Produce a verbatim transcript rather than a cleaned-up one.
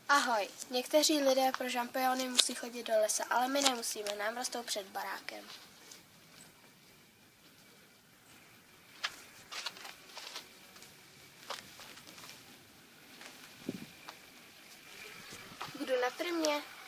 Ahoj, někteří lidé pro žampiony musí chodit do lesa, ale my nemusíme, nám rostou před barákem. Budu na firmě.